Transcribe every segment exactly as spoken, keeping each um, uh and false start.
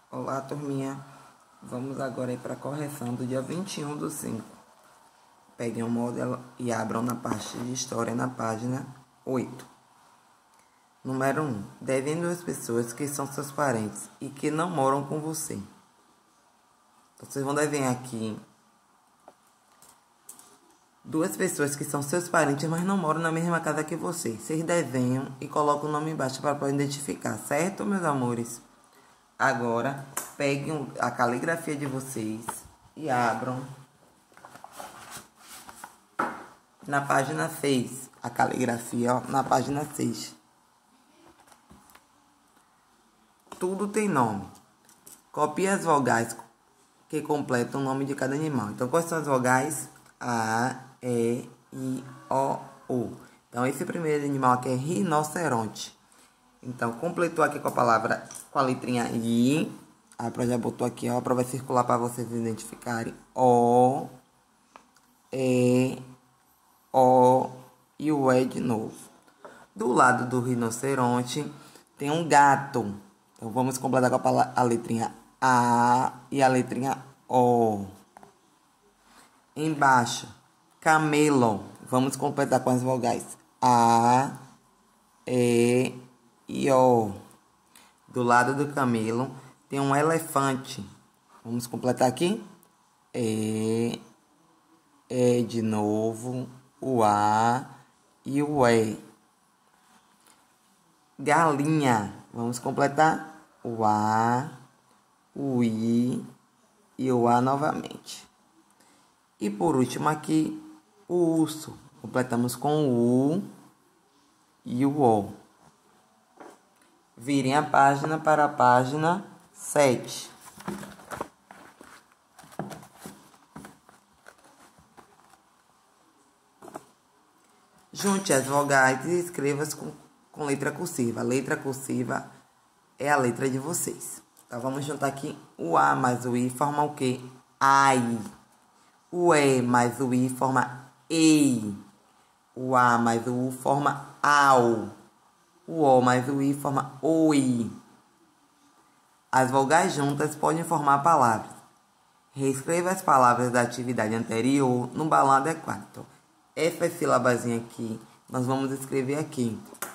Olá, turminha. Vamos agora para a correção do dia vinte e um do cinco. Peguem o modelo e abram na parte de história na página oito. Número um. Devem duas pessoas que são seus parentes e que não moram com você. Vocês vão dever aqui duas pessoas que são seus parentes, mas não moram na mesma casa que você. Vocês devenham e colocam o nome embaixo para poder identificar, certo, meus amores? Agora, peguem a caligrafia de vocês e abram na página seis. A caligrafia, ó, na página seis. Tudo tem nome. Copie as vogais que completam o nome de cada animal. Então, quais são as vogais? A, E, I, O, U. Então, esse primeiro animal aqui é rinoceronte. Então, completou aqui com a palavra, com a letrinha I. A Pro já botou aqui, ó, para vai circular para vocês identificarem. O, E, O e o E de novo. Do lado do rinoceronte tem um gato. Então, vamos completar com a, palavra, a letrinha A e a letrinha O. Embaixo, camelo. Vamos completar com as vogais A, E e O. Do lado do camelo tem um elefante. Vamos completar aqui. E, E de novo, o A e o E. Galinha. Vamos completar o A, o I e o A novamente. E por último aqui, o urso. Completamos com o U e o O. Virem a página para a página sete. Junte as vogais e escreva-as com, com letra cursiva. A letra cursiva é a letra de vocês. Então, vamos juntar aqui o A mais o I forma o quê? Ai. O E mais o I forma EI. O A mais o U forma AU. O O mais o I forma OI. As vogais juntas podem formar palavras. Reescreva as palavras da atividade anterior no balão adequado. Então, essa sílabazinha aqui, nós vamos escrever aqui.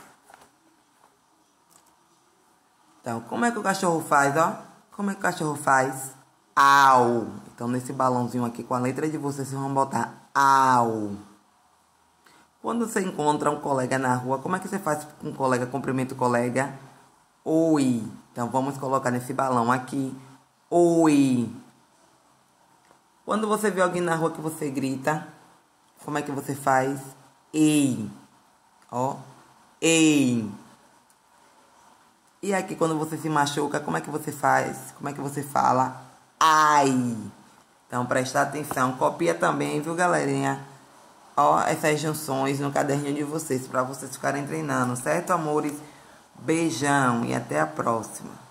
Então, como é que o cachorro faz, ó? Como é que o cachorro faz? Au. Então, nesse balãozinho aqui, com a letra de vocês, vocês vão botar au. Quando você encontra um colega na rua, como é que você faz com um colega? Cumprimenta o colega? Oi. Então, vamos colocar nesse balão aqui. Oi. Quando você vê alguém na rua que você grita, como é que você faz? Ei. Ó. Ei. E aqui, quando você se machuca, como é que você faz? Como é que você fala? Ai. Então, presta atenção. Copia também, viu, galerinha? Ó, essas junções no caderninho de vocês, para vocês ficarem treinando, certo, amores? Beijão e até a próxima.